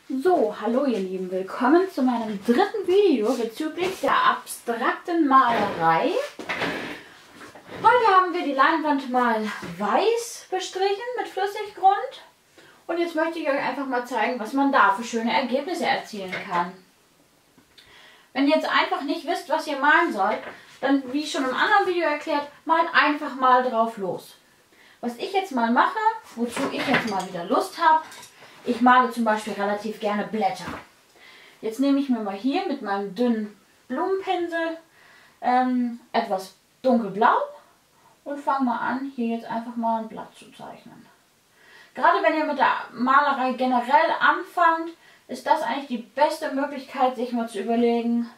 So, hallo ihr Lieben, willkommen zu meinem dritten Video bezüglich der abstrakten Malerei. Heute haben wir die Leinwand mal weiß bestrichen mit Flüssiggrund und jetzt möchte ich euch einfach mal zeigen, was man da für schöne Ergebnisse erzielen kann. Wenn ihr jetzt einfach nicht wisst, was ihr malen sollt, dann, wie schon im anderen Video erklärt, malt einfach mal drauf los. Was ich jetzt mal mache, wozu ich jetzt mal wieder Lust habe, ich male zum Beispiel relativ gerne Blätter. Jetzt nehme ich mir mal hier mit meinem dünnen Blumenpinsel etwas dunkelblau und fange mal an, hier jetzt einfach mal ein Blatt zu zeichnen. Gerade wenn ihr mit der Malerei generell anfangt, ist das eigentlich die beste Möglichkeit, sich mal zu überlegen,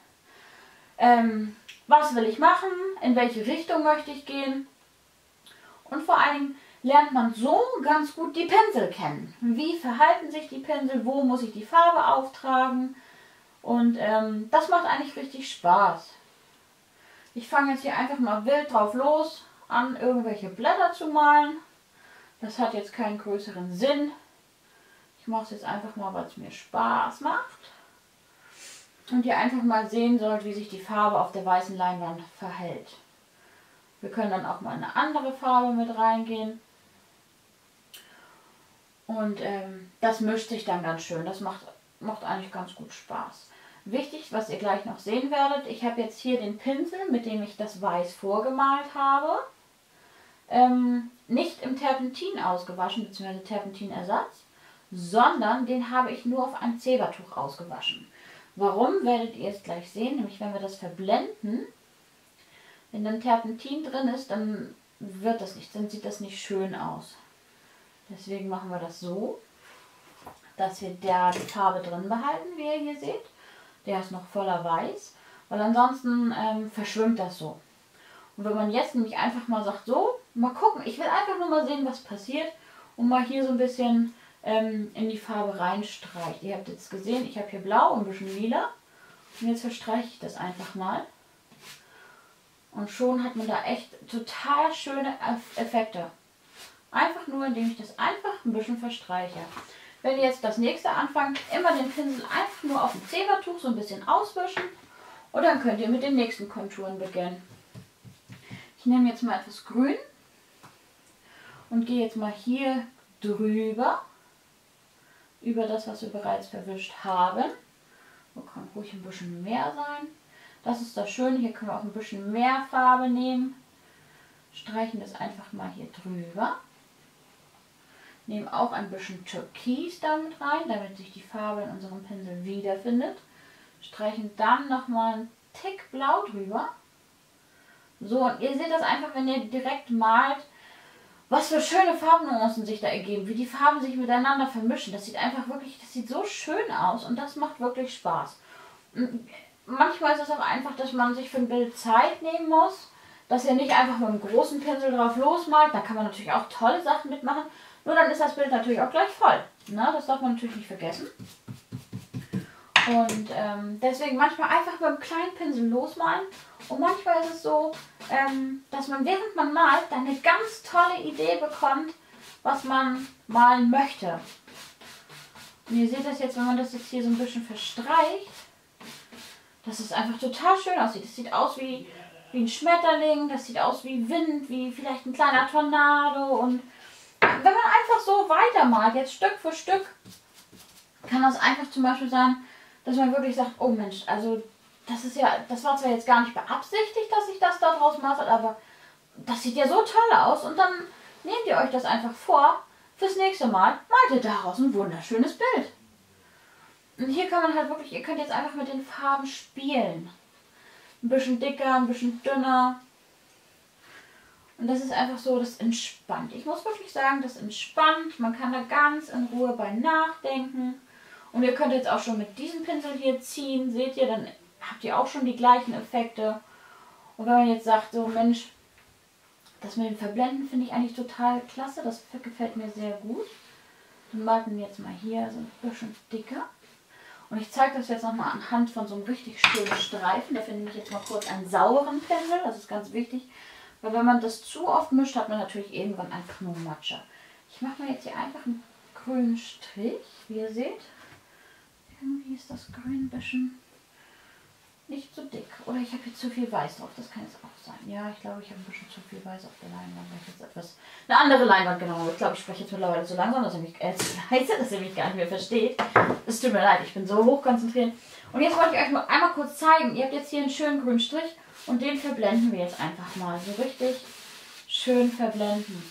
was will ich machen, in welche Richtung möchte ich gehen und vor allen Dingen lernt man so ganz gut die Pinsel kennen. Wie verhalten sich die Pinsel, wo muss ich die Farbe auftragen und das macht eigentlich richtig Spaß. Ich fange jetzt hier einfach mal wild drauf los an, irgendwelche Blätter zu malen. Das hat jetzt keinen größeren Sinn. Ich mache es jetzt einfach mal, weil es mir Spaß macht. Und ihr einfach mal sehen sollt, wie sich die Farbe auf der weißen Leinwand verhält. Wir können dann auch mal eine andere Farbe mit reingehen. Und das mischt sich dann ganz schön. Das macht eigentlich ganz gut Spaß. Wichtig, was ihr gleich noch sehen werdet, ich habe jetzt hier den Pinsel, mit dem ich das Weiß vorgemalt habe, nicht im Terpentin ausgewaschen, bzw. Terpentinersatz, sondern den habe ich nur auf einem Zebertuch ausgewaschen. Warum, werdet ihr es gleich sehen, nämlich wenn wir das verblenden, wenn dann Terpentin drin ist, dann wird das nicht, dann sieht das nicht schön aus. Deswegen machen wir das so, dass wir da die Farbe drin behalten, wie ihr hier seht. Der ist noch voller Weiß, weil ansonsten verschwimmt das so. Und wenn man jetzt nämlich einfach mal sagt, so, mal gucken, ich will einfach nur mal sehen, was passiert und mal hier so ein bisschen in die Farbe reinstreicht. Ihr habt jetzt gesehen, ich habe hier blau und ein bisschen lila und jetzt verstreiche ich das einfach mal. Und schon hat man da echt total schöne Effekte. Einfach nur, indem ich das einfach ein bisschen verstreiche. Wenn ihr jetzt das nächste anfangt, immer den Pinsel einfach nur auf dem Zebertuch so ein bisschen auswischen und dann könnt ihr mit den nächsten Konturen beginnen. Ich nehme jetzt mal etwas Grün und gehe jetzt mal hier drüber, über das, was wir bereits verwischt haben. So kann ruhig ein bisschen mehr sein. Das ist das Schöne, hier können wir auch ein bisschen mehr Farbe nehmen. Streichen das einfach mal hier drüber. Nehmen auch ein bisschen Türkis damit rein, damit sich die Farbe in unserem Pinsel wiederfindet. Streichen dann nochmal einen Tick Blau drüber. So, und ihr seht das einfach, wenn ihr direkt malt, was für schöne Farbnuancen sich da ergeben, wie die Farben sich miteinander vermischen. Das sieht einfach wirklich, das sieht so schön aus und das macht wirklich Spaß. Manchmal ist es auch einfach, dass man sich für ein Bild Zeit nehmen muss, dass ihr nicht einfach mit einem großen Pinsel drauf losmalt. Da kann man natürlich auch tolle Sachen mitmachen. Nur dann ist das Bild natürlich auch gleich voll. Na, das darf man natürlich nicht vergessen. Und deswegen manchmal einfach mit einem kleinen Pinsel losmalen. Und manchmal ist es so, dass man während man malt dann eine ganz tolle Idee bekommt, was man malen möchte. Und ihr seht das jetzt, wenn man das jetzt hier so ein bisschen verstreicht, dass es einfach total schön aussieht. Es sieht aus wie ein Schmetterling, das sieht aus wie Wind, wie vielleicht ein kleiner Tornado. Und wenn man einfach so weitermalt, jetzt Stück für Stück, kann das einfach zum Beispiel sein, dass man wirklich sagt, oh Mensch, also das war zwar jetzt gar nicht beabsichtigt, dass ich das da draus mache, aber das sieht ja so toll aus. Und dann nehmt ihr euch das einfach vor, fürs nächste Mal malt ihr daraus ein wunderschönes Bild. Und hier kann man halt wirklich, ihr könnt jetzt einfach mit den Farben spielen. Ein bisschen dicker, ein bisschen dünner. Und das ist einfach so, das entspannt. Ich muss wirklich sagen, das entspannt. Man kann da ganz in Ruhe bei nachdenken. Und ihr könnt jetzt auch schon mit diesem Pinsel hier ziehen. Seht ihr, dann habt ihr auch schon die gleichen Effekte. Und wenn man jetzt sagt, so Mensch, das mit dem Verblenden finde ich eigentlich total klasse. Das gefällt mir sehr gut. Dann malen wir jetzt mal hier so ein bisschen dicker. Und ich zeige das jetzt nochmal anhand von so einem richtig schönen Streifen. Dafür nehme ich jetzt mal kurz einen sauren Pinsel. Das ist ganz wichtig. Weil wenn man das zu oft mischt, hat man natürlich irgendwann einfach nur Matsche. Ich mache mir jetzt hier einfach einen grünen Strich, wie ihr seht. Irgendwie ist das Grün ein bisschen nicht so dick. Oder ich habe hier zu viel Weiß drauf. Das kann jetzt auch sein. Ja, ich glaube, ich habe ein bisschen zu viel Weiß auf der Leinwand. Weil ich jetzt eine andere Leinwand genommen habe. Ich glaube, ich spreche jetzt mittlerweile so langsam, dass ihr mich, zu leise, dass ihr mich gar nicht mehr versteht. Es tut mir leid, ich bin so hoch konzentriert. Und jetzt wollte ich euch mal einmal kurz zeigen. Ihr habt jetzt hier einen schönen grünen Strich. Und den verblenden wir jetzt einfach mal. So richtig schön verblenden.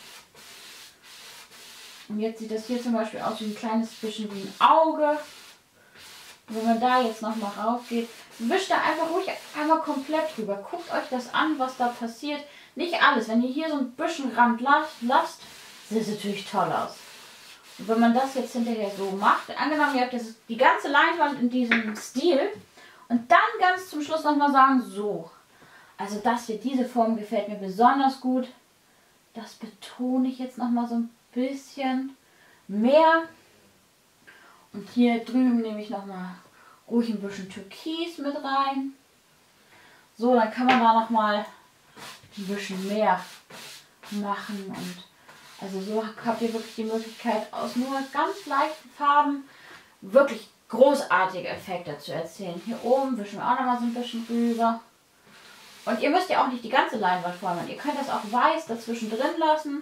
Und jetzt sieht das hier zum Beispiel aus wie ein kleines bisschen wie ein Auge. Und wenn man da jetzt nochmal rauf geht, wischt da einfach ruhig einmal komplett drüber. Guckt euch das an, was da passiert. Nicht alles. Wenn ihr hier so ein bisschen Rand lasst, sieht es natürlich toll aus. Und wenn man das jetzt hinterher so macht, angenommen ihr habt das, die ganze Leinwand in diesem Stil und dann ganz zum Schluss nochmal sagen, so, also das hier, diese Form gefällt mir besonders gut. Das betone ich jetzt nochmal so ein bisschen mehr. Und hier drüben nehme ich nochmal ruhig ein bisschen Türkis mit rein. So, dann kann man da nochmal ein bisschen mehr machen. Und also so habt ihr wirklich die Möglichkeit, aus nur ganz leichten Farben wirklich großartige Effekte zu erzielen. Hier oben wischen wir auch nochmal so ein bisschen rüber. Und ihr müsst ja auch nicht die ganze Leinwand voll machen. Ihr könnt das auch weiß dazwischen drin lassen.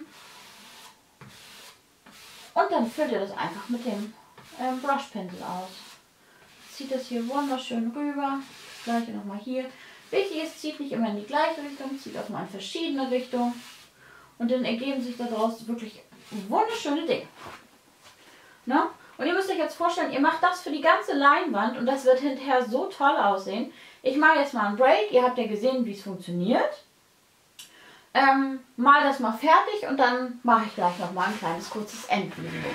Und dann füllt ihr das einfach mit dem Brushpinsel aus. Zieht das hier wunderschön rüber. Das gleiche nochmal hier. Wichtig ist, zieht nicht immer in die gleiche Richtung, zieht auch mal in verschiedene Richtungen. Und dann ergeben sich daraus wirklich wunderschöne Dinge. Ne? Und ihr müsst euch jetzt vorstellen, ihr macht das für die ganze Leinwand und das wird hinterher so toll aussehen. Ich mache jetzt mal einen Break. Ihr habt ja gesehen, wie es funktioniert. Mal das mal fertig und dann mache ich gleich noch mal ein kleines kurzes Endvideo.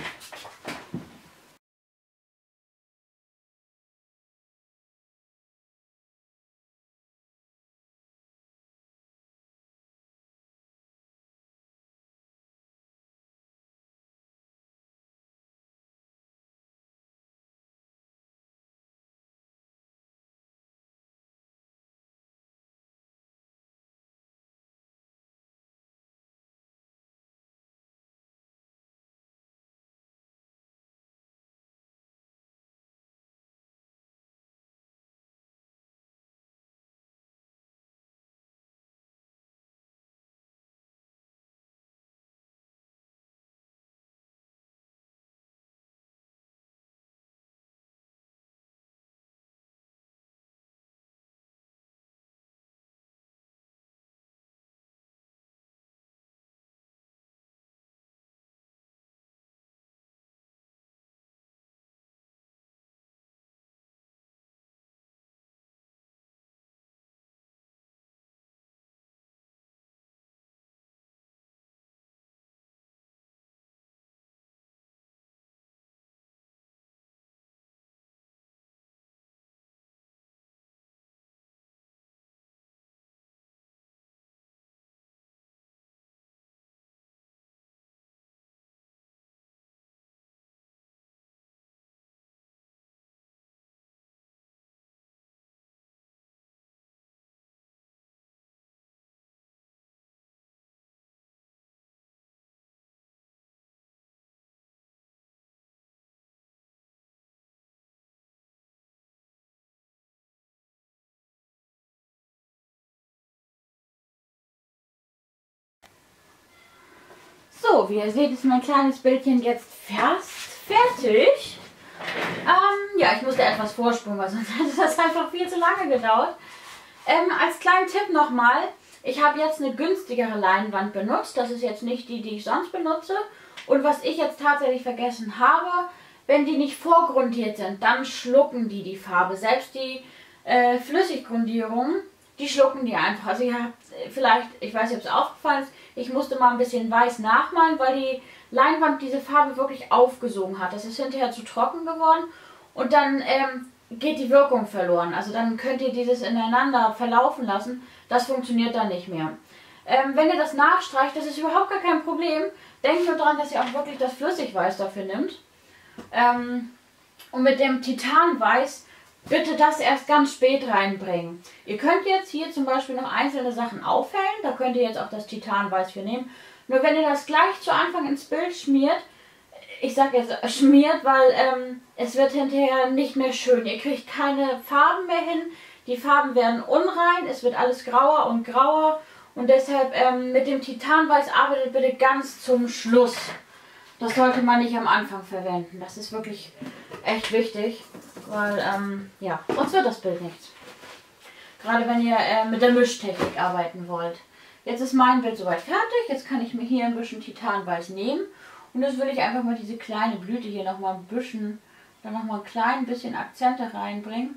So, wie ihr seht, ist mein kleines Bildchen jetzt fast fertig. Ja, ich musste etwas vorspulen, weil sonst hätte das einfach viel zu lange gedauert. Als kleinen Tipp nochmal, ich habe jetzt eine günstigere Leinwand benutzt. Das ist jetzt nicht die, die ich sonst benutze. Und was ich jetzt tatsächlich vergessen habe, wenn die nicht vorgrundiert sind, dann schlucken die Farbe. Selbst die Flüssiggrundierung, die schlucken die einfach. Also ihr habt vielleicht, ich weiß nicht, ob es aufgefallen ist, ich musste mal ein bisschen weiß nachmalen, weil die Leinwand diese Farbe wirklich aufgesogen hat. Das ist hinterher zu trocken geworden und dann geht die Wirkung verloren. Also dann könnt ihr dieses ineinander verlaufen lassen. Das funktioniert dann nicht mehr. Wenn ihr das nachstreicht, das ist überhaupt gar kein Problem. Denkt nur daran, dass ihr auch wirklich das Flüssigweiß dafür nimmt. Und mit dem Titanweiß bitte das erst ganz spät reinbringen. Ihr könnt jetzt hier zum Beispiel noch einzelne Sachen aufhellen. Da könnt ihr jetzt auch das Titanweiß für nehmen. Nur wenn ihr das gleich zu Anfang ins Bild schmiert, ich sag jetzt schmiert, weil es wird hinterher nicht mehr schön. Ihr kriegt keine Farben mehr hin. Die Farben werden unrein. Es wird alles grauer und grauer. Und deshalb mit dem Titanweiß arbeitet bitte ganz zum Schluss. Das sollte man nicht am Anfang verwenden. Das ist wirklich echt wichtig. Weil, ja, sonst wird das Bild nichts. Gerade wenn ihr mit der Mischtechnik arbeiten wollt. Jetzt ist mein Bild soweit fertig. Jetzt kann ich mir hier ein bisschen Titanweiß nehmen. Und jetzt will ich einfach mal diese kleine Blüte hier nochmal ein bisschen, dann nochmal ein klein bisschen Akzente reinbringen.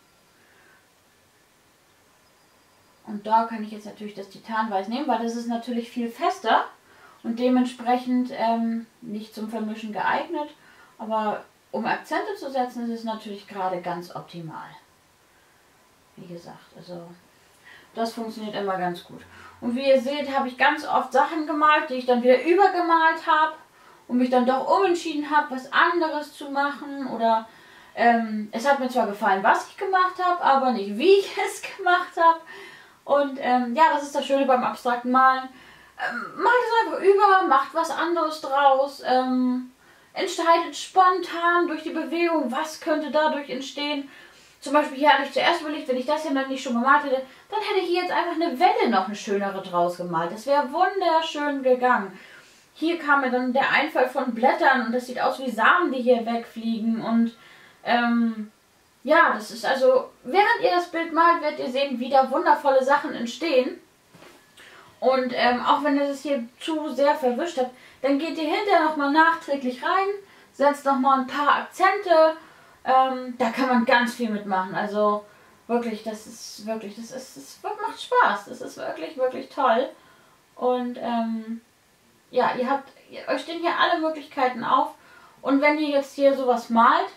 Und da kann ich jetzt natürlich das Titanweiß nehmen, weil das ist natürlich viel fester und dementsprechend nicht zum Vermischen geeignet. Aber um Akzente zu setzen, ist es natürlich gerade ganz optimal. Wie gesagt, also das funktioniert immer ganz gut. Und wie ihr seht, habe ich ganz oft Sachen gemalt, die ich dann wieder übergemalt habe und mich dann doch umentschieden habe, was anderes zu machen. Oder es hat mir zwar gefallen, was ich gemacht habe, aber nicht wie ich es gemacht habe. Und ja, das ist das Schöne beim abstrakten Malen. Malt es einfach über, macht was anderes draus, entscheidet spontan durch die Bewegung, was könnte dadurch entstehen. Zum Beispiel hier hatte ich zuerst überlegt, wenn ich das hier noch nicht schon gemalt hätte, dann hätte ich hier jetzt einfach eine Welle noch eine schönere draus gemalt. Das wäre wunderschön gegangen. Hier kam mir dann der Einfall von Blättern und das sieht aus wie Samen, die hier wegfliegen. Und ja, das ist also, während ihr das Bild malt, werdet ihr sehen, wie da wundervolle Sachen entstehen. Und auch wenn ihr das hier zu sehr verwischt habt, dann geht ihr hinterher nochmal nachträglich rein, setzt nochmal ein paar Akzente. Da kann man ganz viel mitmachen. Also wirklich, das macht Spaß. Das ist wirklich, wirklich toll. Und ja, euch stehen hier alle Möglichkeiten auf. Und wenn ihr jetzt hier sowas malt,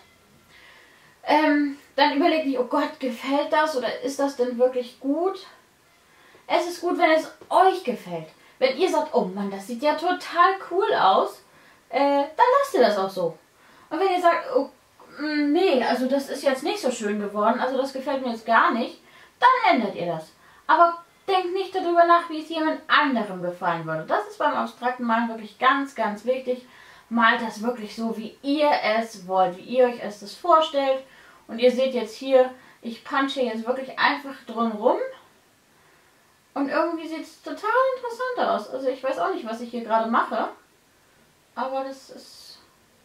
dann überlegt nicht, oh Gott, gefällt das oder ist das denn wirklich gut? Es ist gut, wenn es euch gefällt. Wenn ihr sagt, oh Mann, das sieht ja total cool aus, dann lasst ihr das auch so. Und wenn ihr sagt, oh, nee, also das ist jetzt nicht so schön geworden, also das gefällt mir jetzt gar nicht, dann ändert ihr das. Aber denkt nicht darüber nach, wie es jemand anderem gefallen würde. Das ist beim abstrakten Malen wirklich ganz, ganz wichtig. Malt das wirklich so, wie ihr es wollt, wie ihr euch es das vorstellt. Und ihr seht jetzt hier, ich punche jetzt wirklich einfach drum rum. Und irgendwie sieht es total interessant aus. Also ich weiß auch nicht, was ich hier gerade mache. Aber das ist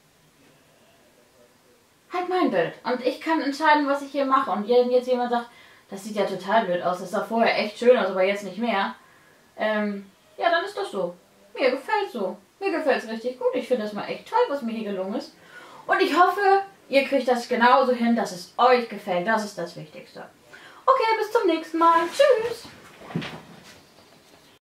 halt mein Bild. Und ich kann entscheiden, was ich hier mache. Und wenn jetzt jemand sagt, das sieht ja total blöd aus, das sah vorher echt schön aus, aber jetzt nicht mehr. Ja, dann ist das so. Mir gefällt so. Mir gefällt es richtig gut. Ich finde das mal echt toll, was mir hier gelungen ist. Und ich hoffe, ihr kriegt das genauso hin, dass es euch gefällt. Das ist das Wichtigste. Okay, bis zum nächsten Mal. Tschüss.